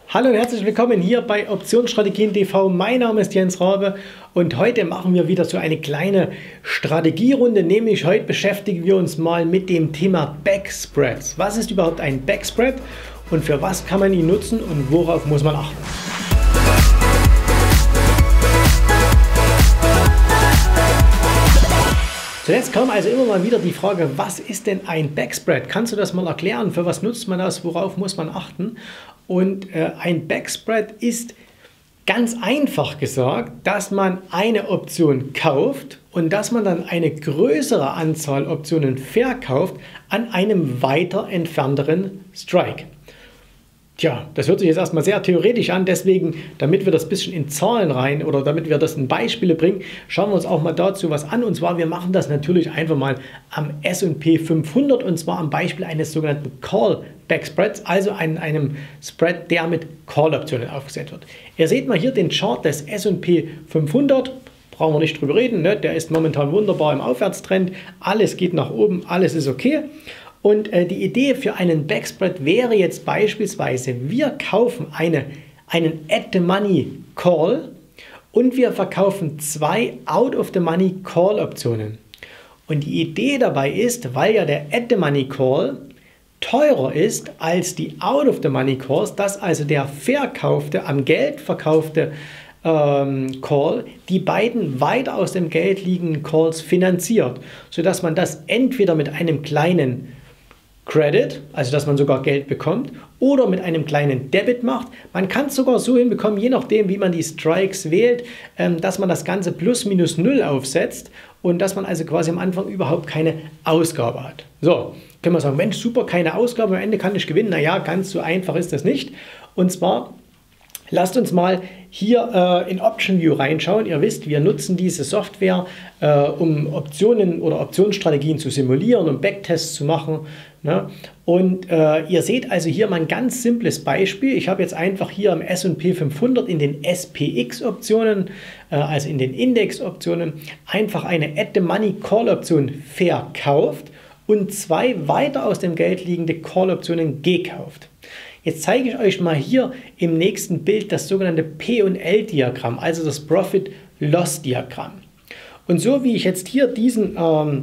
Hallo und herzlich willkommen hier bei Optionsstrategien TV. Mein Name ist Jens Rabe und heute machen wir wieder so eine kleine Strategierunde, nämlich heute beschäftigen wir uns mal mit dem Thema Backspreads. Was ist überhaupt ein Backspread und für was kann man ihn nutzen und worauf muss man achten? Zuletzt kam also immer mal wieder die Frage, was ist denn ein Backspread? Kannst du das mal erklären? Für was nutzt man das? Worauf muss man achten? Und ein Backspread ist ganz einfach gesagt, dass man eine Option kauft und dass man dann eine größere Anzahl Optionen verkauft an einem weiter entfernteren Strike. Tja, das hört sich jetzt erstmal sehr theoretisch an, deswegen, damit wir das ein bisschen in Zahlen rein oder damit wir das in Beispiele bringen, schauen wir uns auch mal dazu was an. Und zwar, wir machen das natürlich einfach mal am S&P 500 und zwar am Beispiel eines sogenannten Call Backspreads, also einem Spread, der mit Call-Optionen aufgesetzt wird. Ihr seht mal hier den Chart des S&P 500, brauchen wir nicht drüber reden, ne? Der ist momentan wunderbar im Aufwärtstrend, alles geht nach oben, alles ist okay. Und die Idee für einen Backspread wäre jetzt beispielsweise, wir kaufen einen At-the-Money-Call und wir verkaufen zwei Out-of-the-Money-Call-Optionen. Und die Idee dabei ist, weil ja der At-the-Money-Call teurer ist als die Out-of-the-Money-Calls, dass also der verkaufte, am Geld verkaufte Call die beiden weiter aus dem Geld liegenden Calls finanziert, sodass man das entweder mit einem kleinen Credit, also dass man sogar Geld bekommt, oder mit einem kleinen Debit macht. Man kann es sogar so hinbekommen, je nachdem, wie man die Strikes wählt, dass man das Ganze plus minus null aufsetzt und dass man also quasi am Anfang überhaupt keine Ausgabe hat. So, können wir sagen, Mensch, super, keine Ausgabe, am Ende kann ich gewinnen. Naja, ganz so einfach ist das nicht. Und zwar, lasst uns mal hier in Option View reinschauen. Ihr wisst, wir nutzen diese Software, um Optionen oder Optionsstrategien zu simulieren, um Backtests zu machen. Ne? Und ihr seht also hier mal ein ganz simples Beispiel. Ich habe jetzt einfach hier im S&P 500 in den SPX-Optionen, also in den Index-Optionen, einfach eine At-the-Money-Call-Option verkauft und zwei weiter aus dem Geld liegende Call-Optionen gekauft. Jetzt zeige ich euch mal hier im nächsten Bild das sogenannte P&L-Diagramm, also das Profit-Loss-Diagramm. Und so wie ich jetzt hier diesen Trade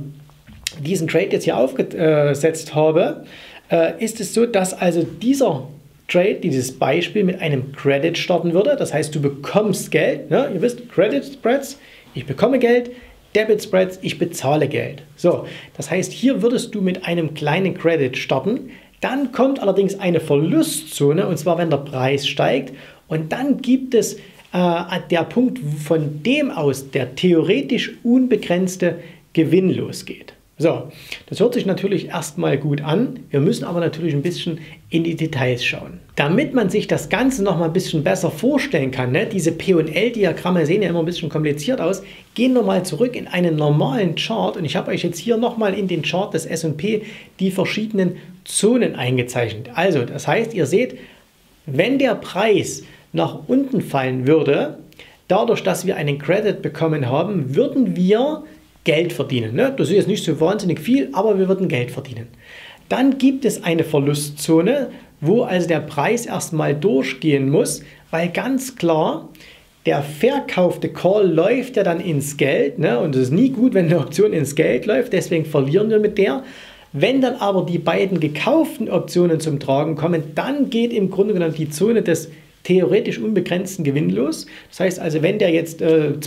jetzt hier aufgesetzt habe, ist es so, dass also dieser Trade, dieses Beispiel mit einem Credit starten würde. Das heißt, du bekommst Geld, ne? Ihr wisst, Credit Spreads, ich bekomme Geld, Debit Spreads, ich bezahle Geld. So, das heißt, hier würdest du mit einem kleinen Credit starten. Dann kommt allerdings eine Verlustzone, und zwar wenn der Preis steigt. Und dann gibt es der Punkt, von dem aus der theoretisch unbegrenzte Gewinn losgeht. So, das hört sich natürlich erstmal gut an. Wir müssen aber natürlich ein bisschen in die Details schauen. Damit man sich das Ganze noch mal ein bisschen besser vorstellen kann, ne? Diese P&L-Diagramme sehen ja immer ein bisschen kompliziert aus, gehen wir mal zurück in einen normalen Chart und ich habe euch jetzt hier nochmal in den Chart des S&P die verschiedenen Zonen eingezeichnet. Also, das heißt, ihr seht, wenn der Preis nach unten fallen würde, dadurch, dass wir einen Credit bekommen haben, würden wir Geld verdienen. Ne? Das ist jetzt nicht so wahnsinnig viel, aber wir würden Geld verdienen. Dann gibt es eine Verlustzone, wo also der Preis erstmal durchgehen muss, weil ganz klar, der verkaufte Call läuft ja dann ins Geld, ne? Und es ist nie gut, wenn eine Option ins Geld läuft, deswegen verlieren wir mit der. Wenn dann aber die beiden gekauften Optionen zum Tragen kommen, dann geht im Grunde genommen die Zone des theoretisch unbegrenzten Gewinn los. Das heißt also, wenn der jetzt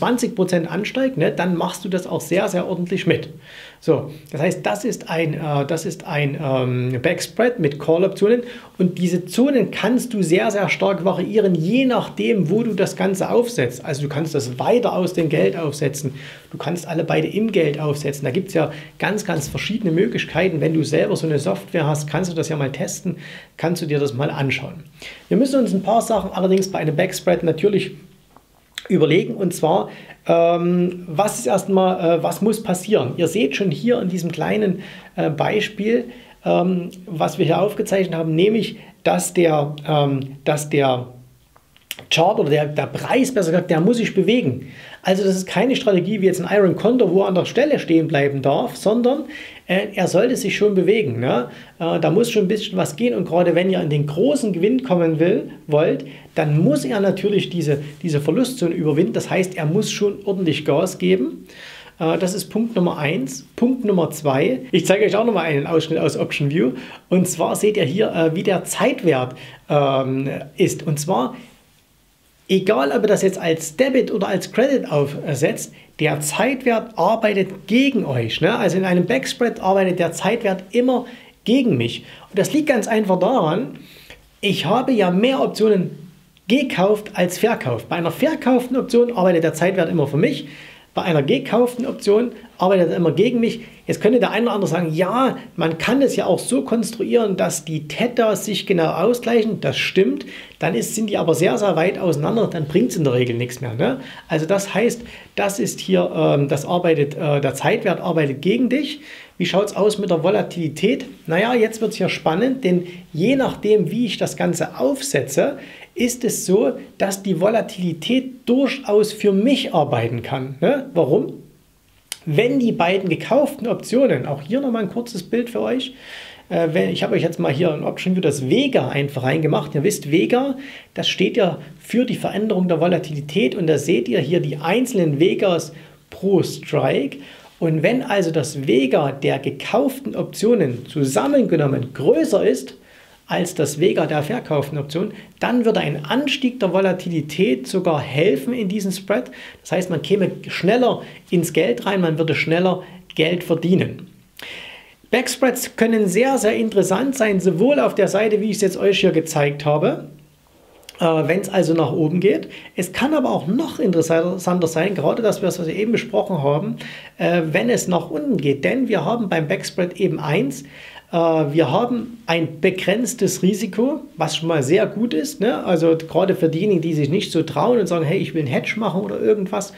20% ansteigt, ne, dann machst du das auch sehr, sehr ordentlich mit. So, das heißt, das ist ein Backspread mit Call-Optionen und diese Zonen kannst du sehr, sehr stark variieren, je nachdem, wo du das Ganze aufsetzt. Also du kannst das weiter aus dem Geld aufsetzen, du kannst alle beide im Geld aufsetzen. Da gibt es ja ganz, ganz verschiedene Möglichkeiten. Wenn du selber so eine Software hast, kannst du das ja mal testen, kannst du dir das mal anschauen. Wir müssen uns ein paar Sachen allerdings bei einem Backspread natürlich überlegen, und zwar, was muss passieren? Ihr seht schon hier in diesem kleinen Beispiel, was wir hier aufgezeichnet haben, nämlich, dass der Chart oder der Preis, besser gesagt, der muss sich bewegen. Also das ist keine Strategie wie jetzt ein Iron Condor, wo er an der Stelle stehen bleiben darf, sondern er sollte sich schon bewegen. Ne? Da muss schon ein bisschen was gehen und gerade wenn ihr in den großen Gewinn kommen wollt, dann muss er natürlich diese Verlustzone überwinden. Das heißt, er muss schon ordentlich Gas geben. Das ist Punkt Nummer 1. Punkt Nummer 2, ich zeige euch auch nochmal einen Ausschnitt aus Option View. Und zwar seht ihr hier, wie der Zeitwert ist. Und zwar, egal ob ihr das jetzt als Debit oder als Credit aufsetzt, der Zeitwert arbeitet gegen euch. Ne? Also in einem Backspread arbeitet der Zeitwert immer gegen mich. Und das liegt ganz einfach daran, ich habe ja mehr Optionen gekauft als verkauft. Bei einer verkauften Option arbeitet der Zeitwert immer für mich. Bei einer gekauften Option arbeitet er immer gegen mich. Jetzt könnte der eine oder andere sagen, ja, man kann es ja auch so konstruieren, dass die Theta sich genau ausgleichen. Das stimmt. Dann sind die aber sehr, sehr weit auseinander. Dann bringt es in der Regel nichts mehr. Ne? Also das heißt, das ist hier, der Zeitwert arbeitet gegen dich. Wie schaut es aus mit der Volatilität? Naja, jetzt wird es hier spannend, denn je nachdem, wie ich das Ganze aufsetze, ist es so, dass die Volatilität durchaus für mich arbeiten kann. Ne? Warum? Wenn die beiden gekauften Optionen, auch hier nochmal ein kurzes Bild für euch, ich habe euch jetzt mal hier in Option View das Vega einfach reingemacht. Ihr wisst, Vega, das steht ja für die Veränderung der Volatilität und da seht ihr hier die einzelnen Vegas pro Strike. Und wenn also das Vega der gekauften Optionen zusammengenommen größer ist als das Vega der verkauften Option, dann würde ein Anstieg der Volatilität sogar helfen in diesem Spread. Das heißt, man käme schneller ins Geld rein, man würde schneller Geld verdienen. Backspreads können sehr, sehr interessant sein, sowohl auf der Seite, wie ich es jetzt euch hier gezeigt habe, wenn es also nach oben geht. Es kann aber auch noch interessanter sein, gerade das, was wir eben besprochen haben, wenn es nach unten geht. Denn wir haben beim Backspread eben eins, wir haben ein begrenztes Risiko, was schon mal sehr gut ist. Ne? Also gerade für diejenigen, die sich nicht so trauen und sagen, hey, ich will einen Hedge machen oder irgendwas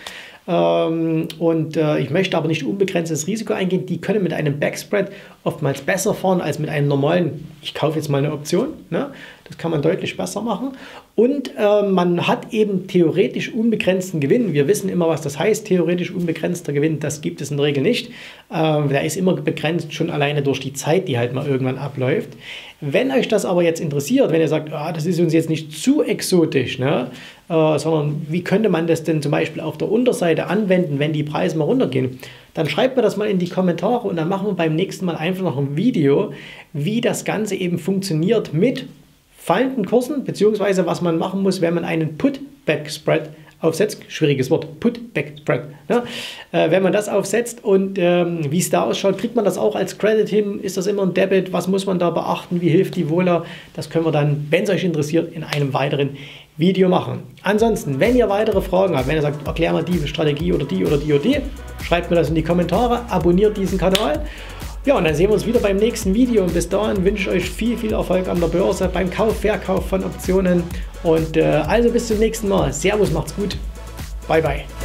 ich möchte aber nicht unbegrenztes Risiko eingehen, die können mit einem Backspread oftmals besser fahren als mit einem normalen, ich kaufe jetzt mal eine Option. Ne? Das kann man deutlich besser machen. Und man hat eben theoretisch unbegrenzten Gewinn. Wir wissen immer, was das heißt, theoretisch unbegrenzter Gewinn. Das gibt es in der Regel nicht. Der ist immer begrenzt, schon alleine durch die Zeit, die halt mal irgendwann abläuft. Wenn euch das aber jetzt interessiert, wenn ihr sagt, das ist uns jetzt nicht zu exotisch, ne? Sondern wie könnte man das denn zum Beispiel auf der Unterseite anwenden, wenn die Preise mal runtergehen, dann schreibt mir das mal in die Kommentare und dann machen wir beim nächsten Mal einfach noch ein Video, wie das Ganze eben funktioniert mit fallenden Kursen, beziehungsweise was man machen muss, wenn man einen Put-Back-Spread aufsetzt, schwieriges Wort, Put-Back-Spread, ne? Wenn man das aufsetzt und wie es da ausschaut, kriegt man das auch als Credit hin, ist das immer ein Debit, was muss man da beachten, wie hilft die Vola, das können wir dann, wenn es euch interessiert, in einem weiteren Video machen. Ansonsten, wenn ihr weitere Fragen habt, wenn ihr sagt, erklär mal die Strategie oder die oder die oder die, schreibt mir das in die Kommentare, abonniert diesen Kanal. Ja, und dann sehen wir uns wieder beim nächsten Video und bis dahin wünsche ich euch viel, viel Erfolg an der Börse, beim Kauf, Verkauf von Optionen und also bis zum nächsten Mal. Servus, macht's gut. Bye, bye.